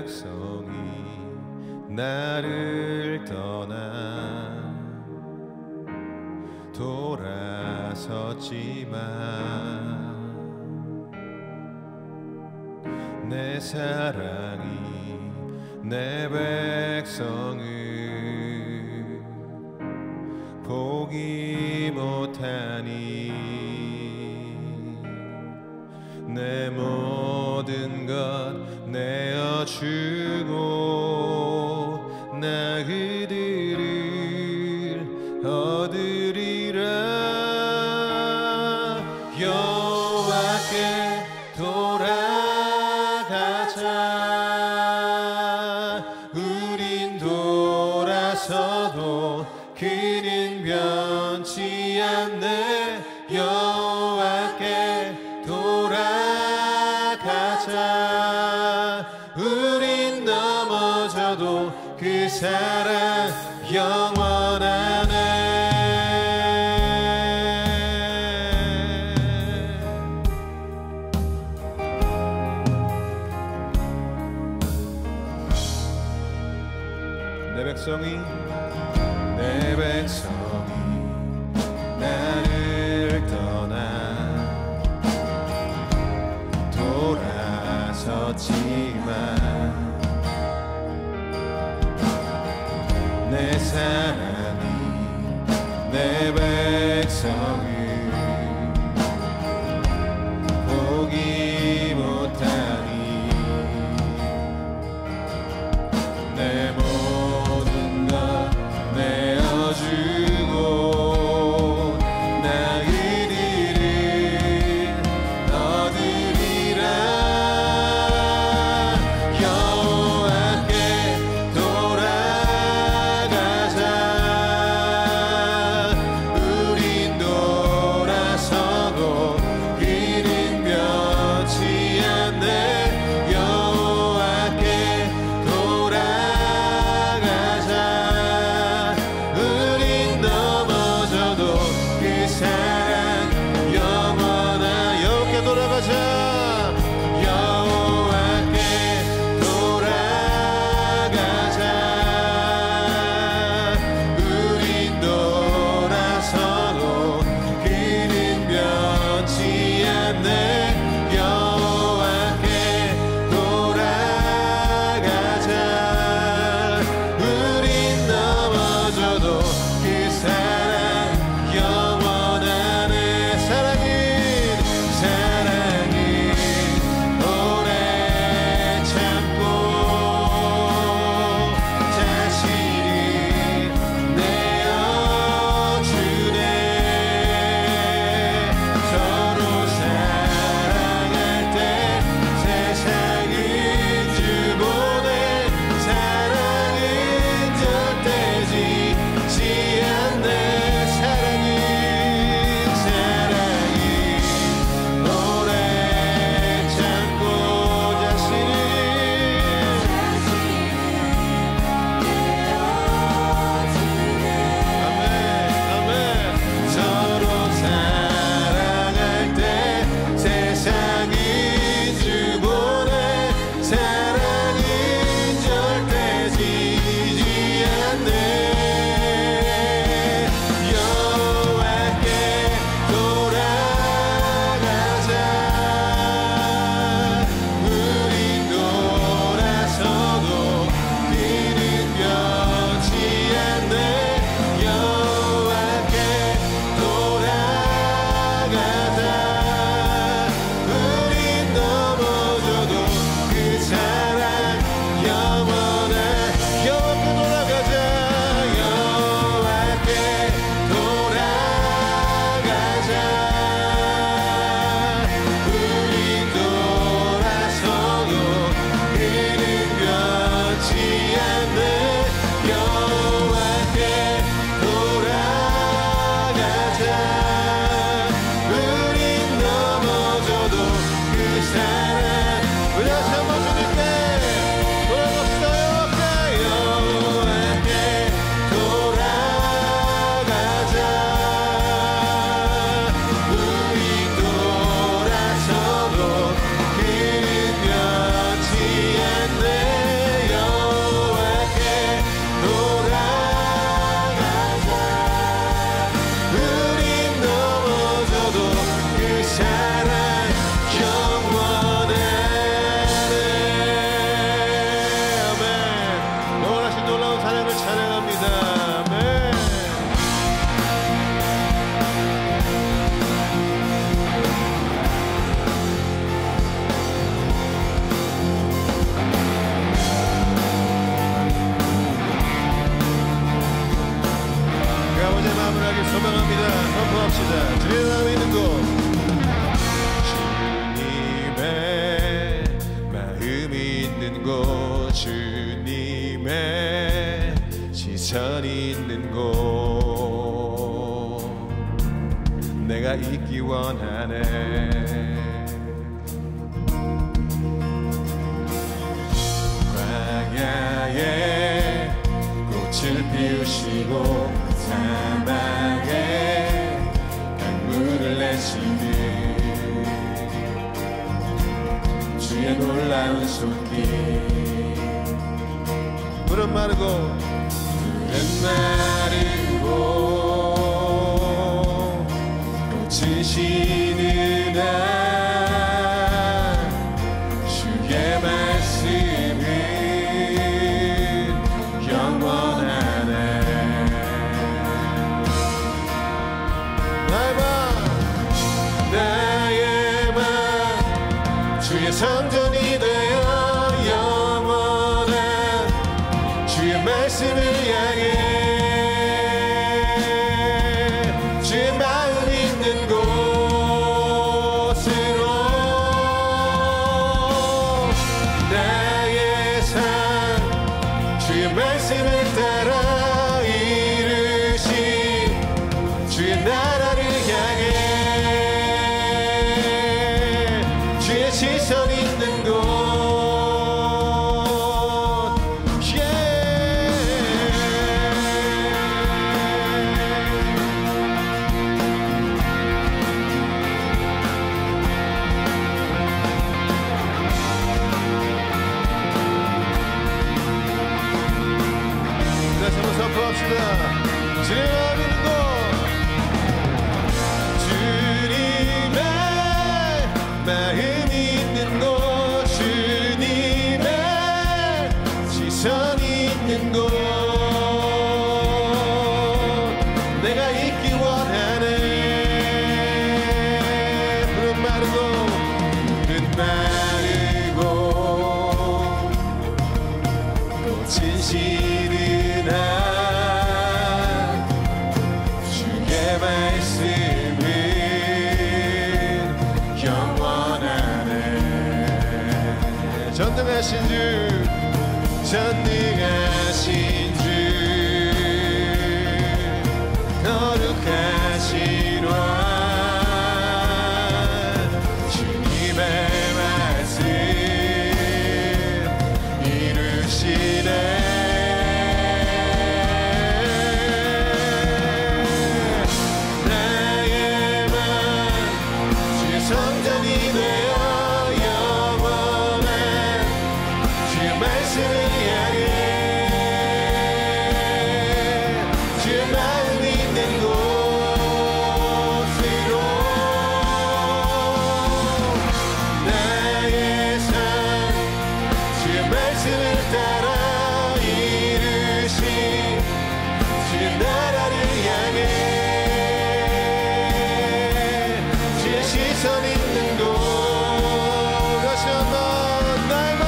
백성이 나를 떠나 돌아섰지만 내 사랑이 내 백성을 포기 못하니 내 모든 것 내어주고 나 그들을 얻으리라. 여호와께 돌아가자. 우린 돌아서도 그는 변치 않네. 여호와께 돌아가자. 우린 넘어져도 그 사랑 영원하네. 내 백성이 나를 떠나 돌아섰지만 내 사랑이 내 백성을 포기 못하니 내 모든 것 내어주고 나 이들을 얻으리라. 여호와께 돌아가자. 우린 돌아서도 합시다. 주님의 마음이 있는 곳, 주님의 마음이 있는 곳, 주님의 시선이 있는 곳, 내가 있기 원하네. 광야에 꽃을 피우시고 사막에 강물을 내시니 주의 놀라운 손길. 물은 마르고 꽃이 시는 날 주의 말씀은 영원하네. 나의 맘 주의 성전이 되어 영원한 주의 말씀을 향해 주의 마음 있는 곳으로 나의 삶 주의 말씀을 따라 이루신 주의 나라를 향해 주의 시선 있는 곳. 다시 한번 선포합시다. 주님의 마음 있는 곳, 주님의 마음 있는 곳, 주님의 시선이 있는 곳, 내가 있기 원하네. 푸른 마르고 꽃이 시는 날 주의 말씀은 영원하네. 전능하신 주, 전능하신 주, 거룩하신 왕, 주님의 말씀 이루시네. 나의 맘 주의 성전이 되어 영원한 주의 말씀을 향해 주의 마음 있는 곳으로 나의 삶 주의 말씀을 따라 이루신 주의 나라를 향해 주의 시선 있는 곳. 다시 한번 나의 맘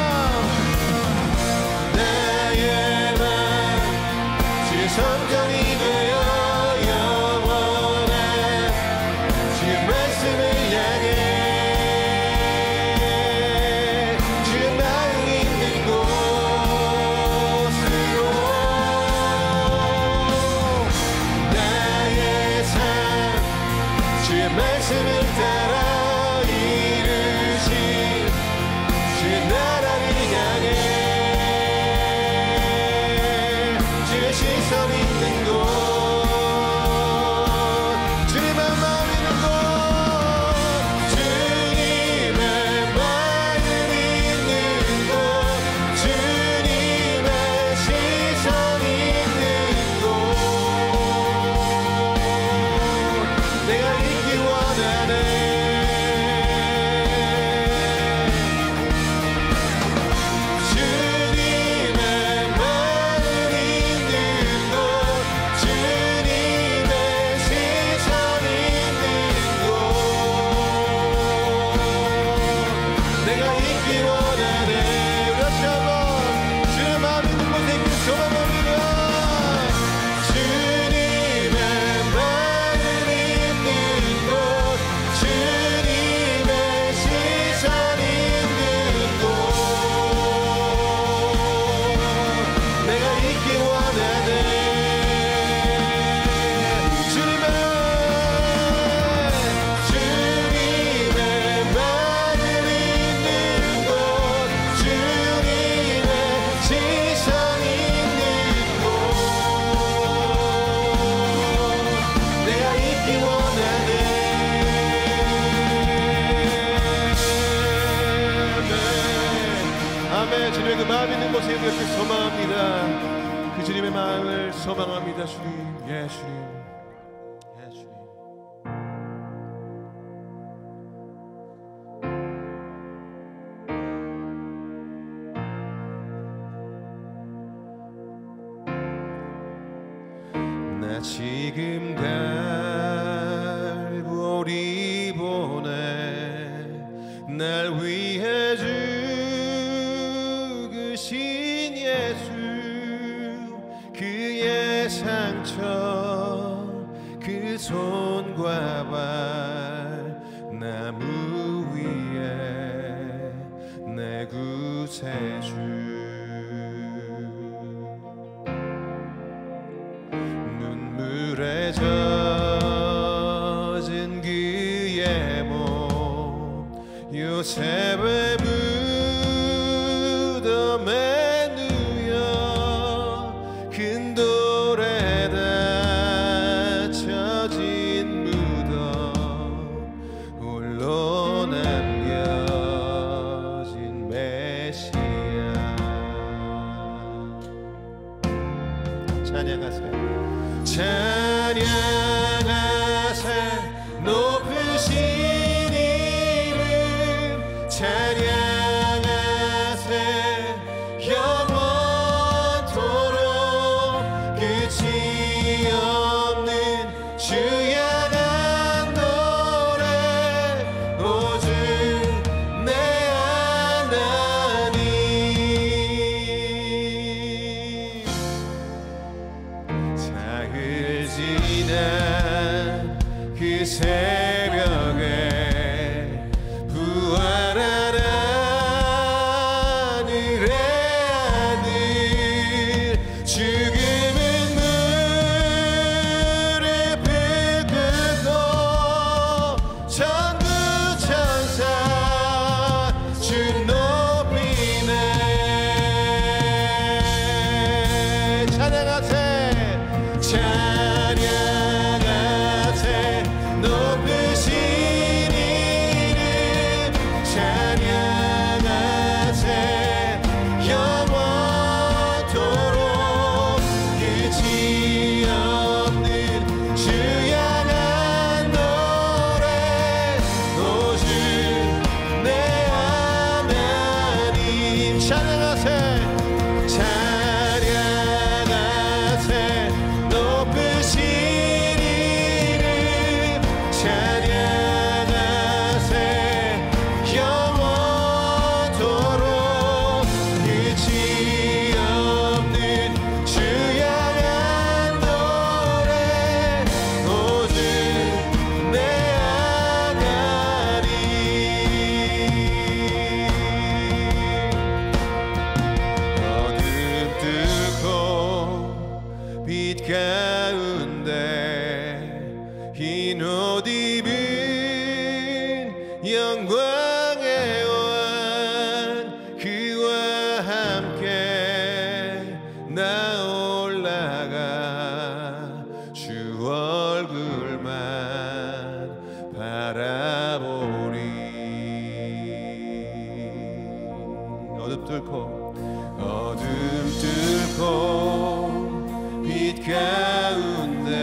주의 성전이 되어 영원한 주의 말씀을 향해 주의 마음 있는 곳. 주님의 그 마음 있는 곳에 이렇게 소망합니다. 그 주님의 마음을 소망합니다. 주님, 예 주님, 예 주님. 나 지금 갈보리 보내 날 위해 죽으신 예수 그의 상처 그 손과 발 나무 위에 내 구세주 눈물에 젖은 그의 몸 요셉의 무덤에 누여 큰 돌에 닫혀진 무덤 홀로 남겨진 메시아 찬양하세요. 찬양하세 높으신 이름 찬양하세 영원토록 끝이 없는 주 향한 노래 오직 내 하나님 사흘 지난 그 새벽에 부활한 하늘의 아들 죽음은 무릎을 꿇고 천부 천사 주 높이네 찬양하세 찬양하세 높으신 이름 찬양하세 영원토록 끝이 없는 주 향한 노래 오직 내 하나님 찬양하세 찬양하세 높으신 이름 찬양하세 영원토록 끝이 없는 주 향한 노래 오직 내 하나님 어둠 뚫고 빛 가운데 흰 옷 입은 영광의 왕 그와 함께 나 올라가 주 얼굴만 바라보리 어둠 뚫고 빛 가운데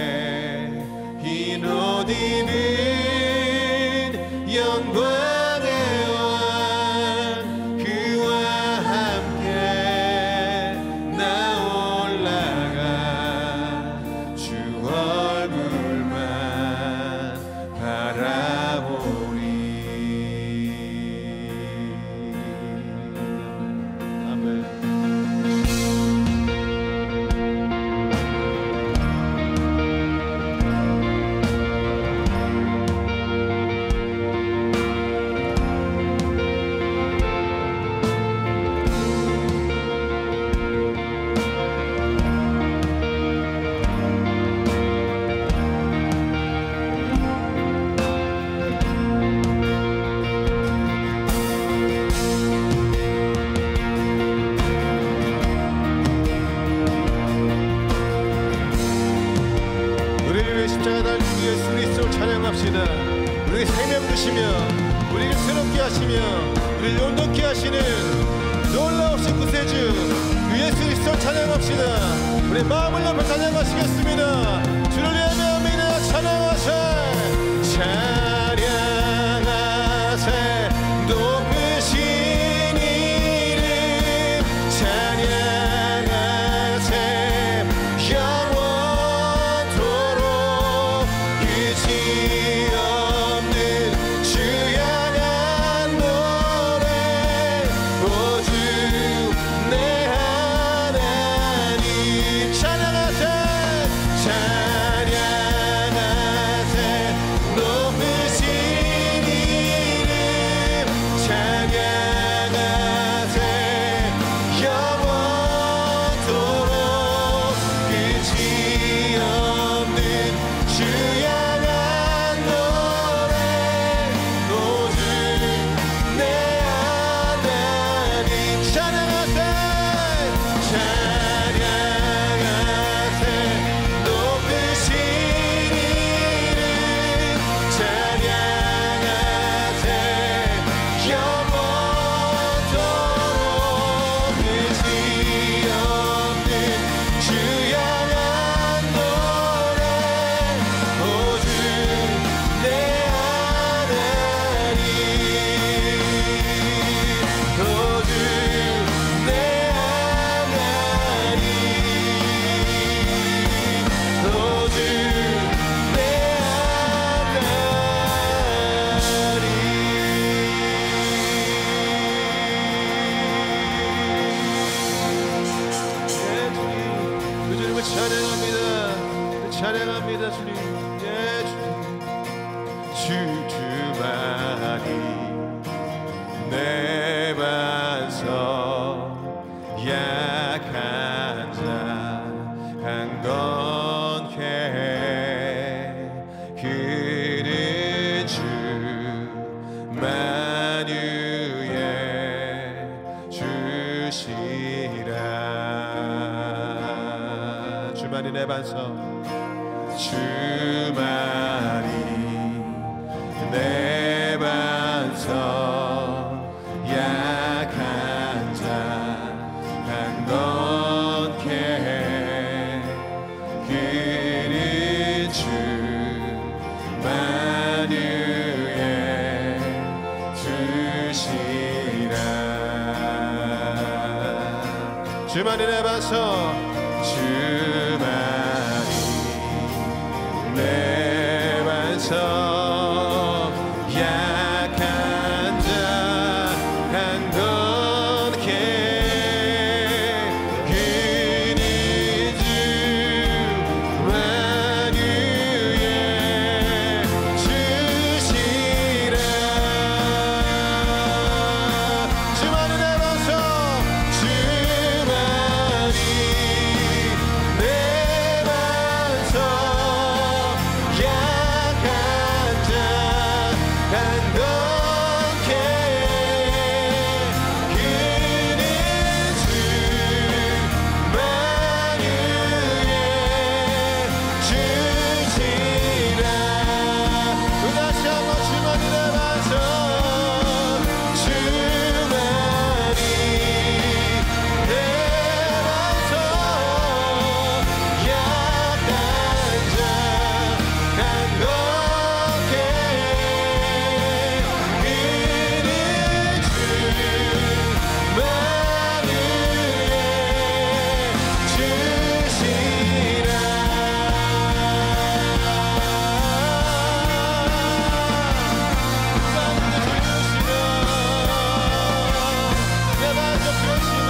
흰 옷 입은 영광의 왕 그와 함께 나 올라가 주 얼굴만 바라보리 아멘. 찬양합시다. 우리 생명 주시며 우리를 새롭게 하시며 우리를 온전케 하시는 놀라우신 찬양합시다. 우리 마음을 높여 찬양하시겠습니다. 주를 예배합니다. 찬양하세 찬양하세 높으신 이름 찬양하세 영원토록 끝이 없는 주 향한 노래 오주 내 하나님 찬양하세 찬양하세 높으신 이름 찬양하세 영원토록 끝이 없는 주 향한 노래 오주 내 하나님 찬양하세 찬양하세 높으신 이름 찬양하세 영원토록 끝이 없는 주 향한 노래 오주 내 하나님 오주 내 하나님 오주 내 하나님 그 주님을 찬양합니다. 찬양합니다 주님. 예 주님 주만이 내 반석 약한 자 강건케 그는 주 만유에 주시라 주만이 내 반석 주만이 내 반석 약한 자 강건케 그는 주 만유에 주시라 주만이 내 반석 주만이 내 반석 약한 자 강건케 그는 주 만유에 주시라 주만이 내 반석 주만이 내 반석 약한 자 강건케 그는 주 만유에 주시라 또 다시 한번 주만이 내 반석 주만이 내 반석 약한 자 강건케 그는 주 만유에 주시라 내 반석 주시는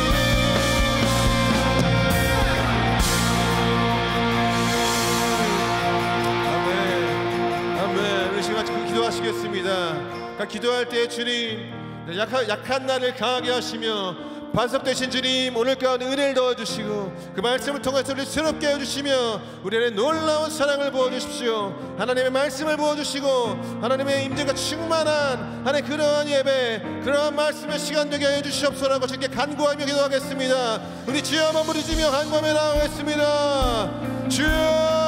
아멘 아멘 우리 시간 같이 기도하시겠습니다. 기도할 때 주님 약한 나를 강하게 하시며 반석 되신 주님 오늘 가운데 은혜를 넣어주시고 그 말씀을 통해서 우리 새롭게 해주시며 우리 안에 놀라운 사랑을 부어주십시오. 하나님의 말씀을 부어주시고 하나님의 임재가 충만한 하나님 그러한 예배 그러한 말씀의 시간 되게 해주시옵소서라고 주님께 간구하며 기도하겠습니다. 우리 주여 한번 부르짖으며 간구하며 나가겠습니다. 주여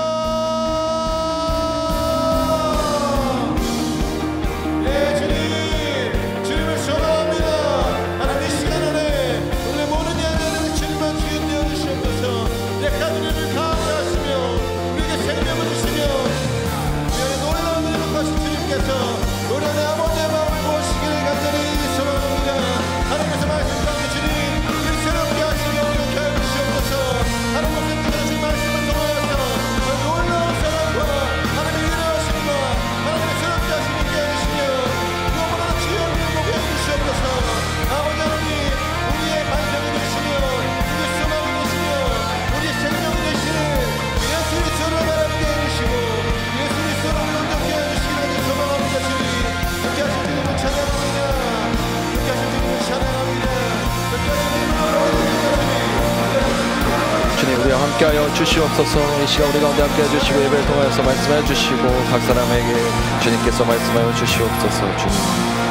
주님을 소망합니다. 하나님 이 시간 안에 우리의 모든 예배를 주님만 주인 할렐루야. 함께하여 주시옵소서. 이 시간 우리 가운데 함께해 주시고 예배를 통하여서 말씀해 주시고 각 사람에게 주님께서 말씀하여 주시옵소서. 주님